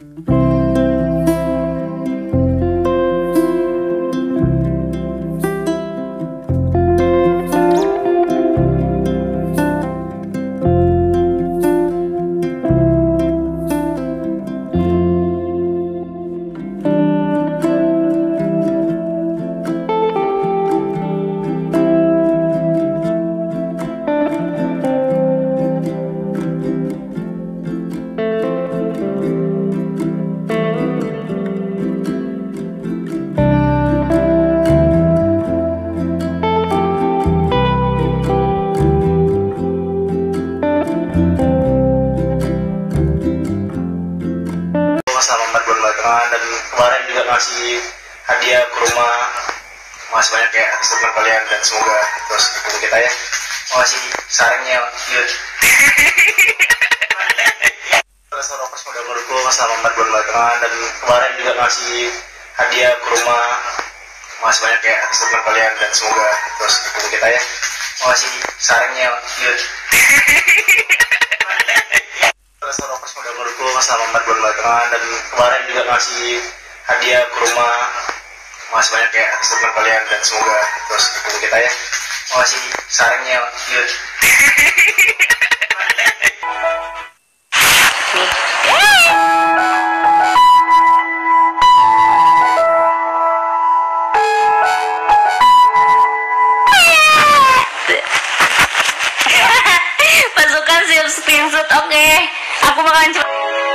Selamat belakangan dan kemarin juga ngasih hadiah ke rumah. Masih banyak ya atas teman kalian dan semoga terus dukung kita ya. Makasih sarannya yuk. Terus orang pas modal menurutku selamat belakangan dan kemarin juga ngasih hadiah ke rumah. Masih banyak ya atas teman kalian dan semoga terus dukung kita ya. Makasih sarannya yuk. Terus orang pas modal menurutku selamat belakangan dan kemarin juga ngasih hadiah ke rumah. Masih banyak ya atas teman kalian dan semoga terus dukung kita ya. Makasih sarannya yuk. Pasukan siap screenshot, oke. Aku bakalan coba.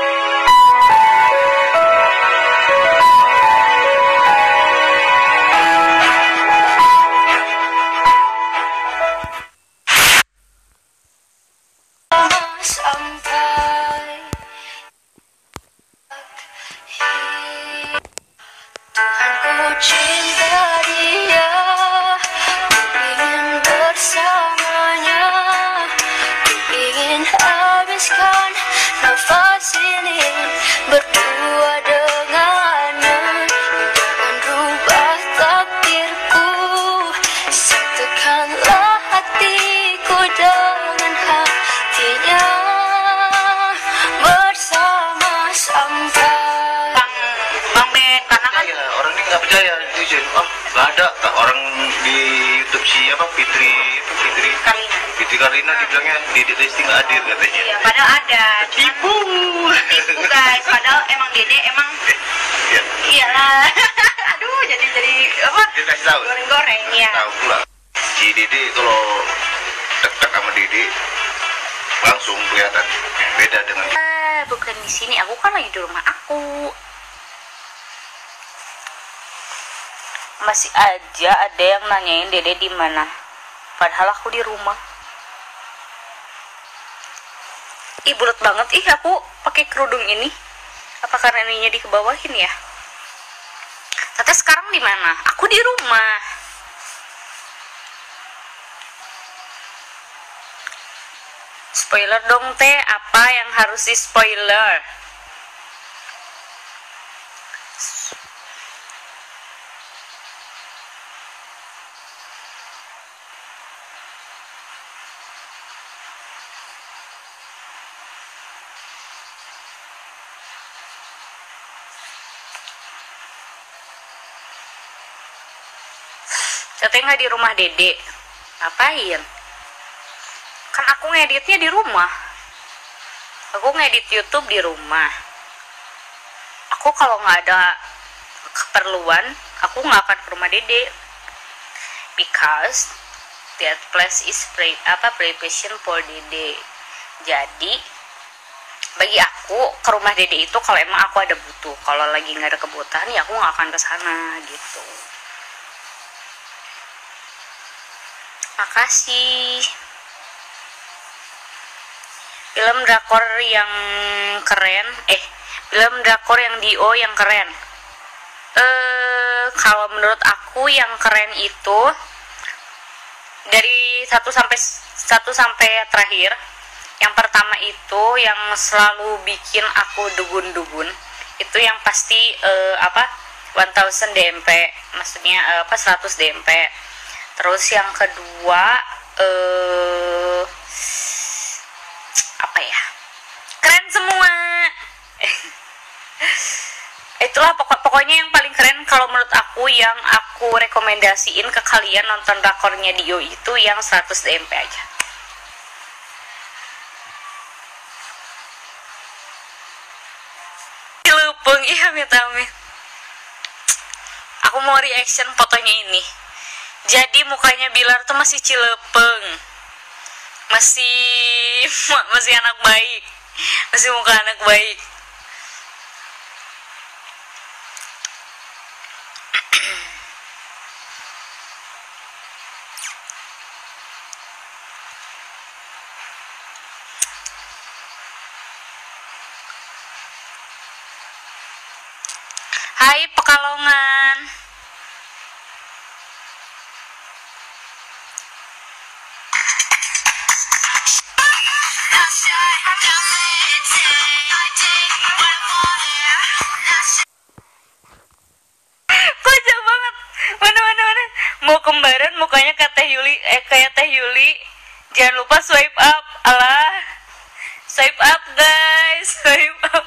Tuhanku cinta dia, ku ingin bersamanya, ku ingin habiskan nafas ini berdua dengannya. Jangan rubah takdirku, satukanlah hatiku dengan hatinya bersama sampai. Bang Ben, karena kan Ya, orang ini nggak percaya jujur. Oh nggak ada kak orang di YouTube siapa Fitri Karina dibilangnya Dede Lesti nggak hadir katanya. iya, padahal ada. Tipu. Tipu guys, padahal emang Dede emang Ya. iyalah. Aduh, jadi apa? Dia kasih tahu. Goreng-goreng ya. Tahu pula. Si Dede kalau dekat sama Dede langsung kelihatan beda dengan. Bukan di sini, aku kan lagi di rumah aku. Masih aja ada yang nanyain Dede di mana. Padahal aku di rumah. Ih, bulat banget ih aku pakai kerudung ini. Apa karena ininya dikebawahin ya? Tete sekarang di mana? Aku di rumah. Spoiler dong teh, apa yang harus di spoiler? Tete nggak di rumah Dede, ngapain? Kan aku ngeditnya di rumah. Aku ngedit YouTube di rumah. Aku kalau nggak ada keperluan, aku nggak akan ke rumah Dede. Because that place is preparation for Dede. Jadi bagi aku ke rumah Dede itu kalau emang aku ada butuh. Kalau lagi nggak ada kebutuhan ya aku nggak akan ke sana gitu. Makasih. Film drakor yang keren, film drakor yang Dio yang keren. Kalau menurut aku yang keren itu dari satu sampai terakhir. Yang pertama itu yang selalu bikin aku dugun-dugun. Itu yang pasti 1000 DMP, maksudnya 100 DMP. Terus yang kedua apa ya? Keren semua. itulah pokoknya yang paling keren kalau menurut aku, yang aku rekomendasiin ke kalian nonton drakornya Dio itu yang 100 DMP aja. Cilepeng, iya amit-amit. Aku mau reaction fotonya ini. Jadi mukanya Bilar tuh masih cilepeng, masih anak baik, masih muka anak baik. Hai Pekalongan. Kocak banget. Mana. Mau kembaran mukanya kayak Teh Yuli. Jangan lupa swipe up. Alah. Swipe up guys, swipe up.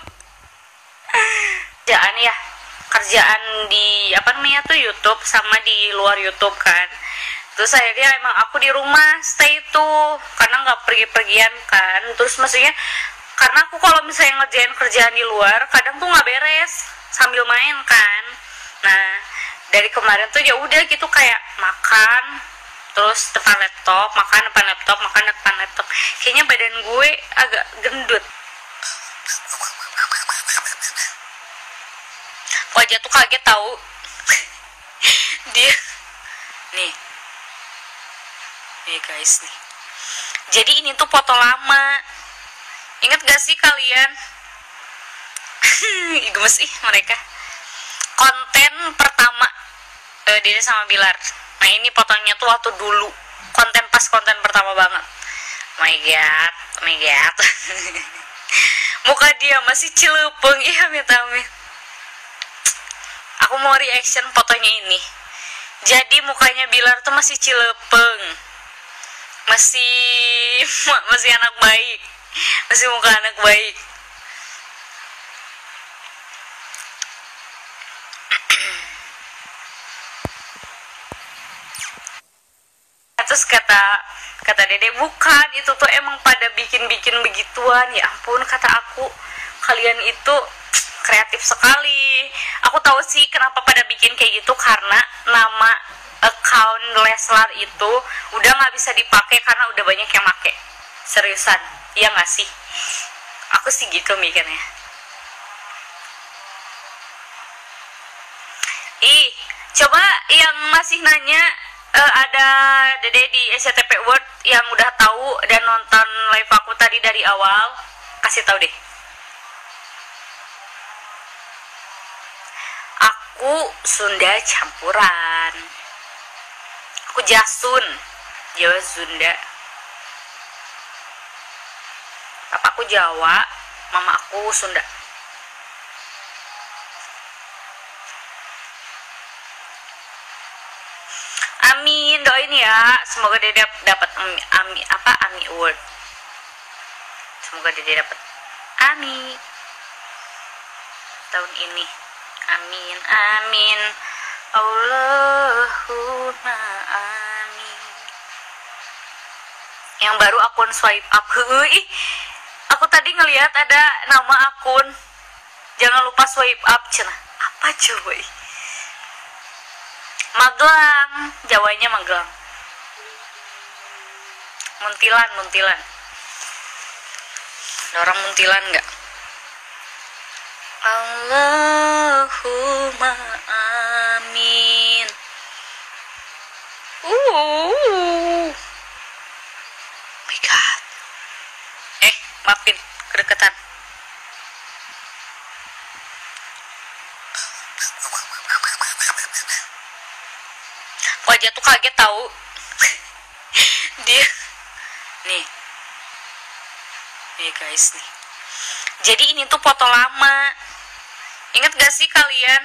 Kerjaan di apa namanya tuh YouTube sama di luar YouTube kan. Terus akhirnya emang aku di rumah stay tuh karena nggak pergi-pergian kan. Terus maksudnya karena aku kalau misalnya ngerjain kerjaan di luar kadang tuh nggak beres sambil main kan. Nah dari kemarin tuh ya udah gitu kayak makan terus depan laptop, makan depan laptop. Kayaknya badan gue agak gendut. Wajah tuh kaget tahu. Dia nih guys nih. Jadi ini tuh foto lama. Ingat gak sih kalian? Gemes mereka. Konten pertama Dede sama Bilar. Nah ini fotonya tuh waktu dulu. Konten pertama banget. Oh my god. Muka dia masih cilepeng. Iya amit-amit. Aku mau reaction fotonya ini. Jadi mukanya Bilar tuh masih cilepeng, masih anak baik, masih muka anak baik. Terus kata Dede, bukan, itu tuh emang pada bikin begituan. Ya ampun, kata aku, kalian itu kreatif sekali. Aku tahu sih kenapa pada bikin kayak gitu, karena nama account Leslar itu udah nggak bisa dipakai karena udah banyak yang make. Seriusan, iya nggak sih? Aku sih gitu mikirnya. Coba yang masih nanya, ada Dede di SCTP World yang udah tahu dan nonton live aku tadi dari awal, kasih tahu deh. Aku Sunda campuran. Aku Jasun, Jawa Sunda. Papaku Jawa, mama aku Sunda. Amin, doain ya. Semoga Dede dapat Ami Award. Semoga Dede dapat Ami tahun ini. Amin. Allahumma amin. Yang baru akun swipe up. Aku tadi ngelihat ada nama akun. Jangan lupa swipe up cenah. Apa coba? Magelang, Jawanya Magelang. Muntilan. Ada orang Muntilan nggak? Allahumma amin. My God. Maafin kedekatan. Wajah tuh kaget tahu. Dia nih guys nih. Jadi ini tuh foto lama. Ingat gak sih kalian?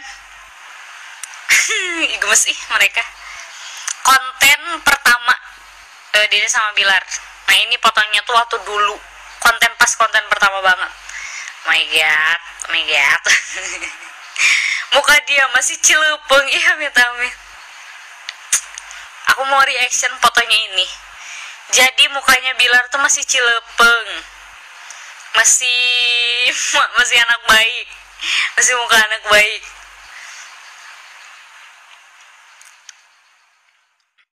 Gemes mereka. Konten pertama Dede sama Bilar. Nah ini fotonya tuh waktu dulu. Konten pertama banget. Oh my god. muka dia masih cilepeng. Iya amit-amit. Aku mau reaction fotonya ini. Jadi mukanya Bilar tuh masih cilepeng, masih masih anak baik, masih muka anak baik.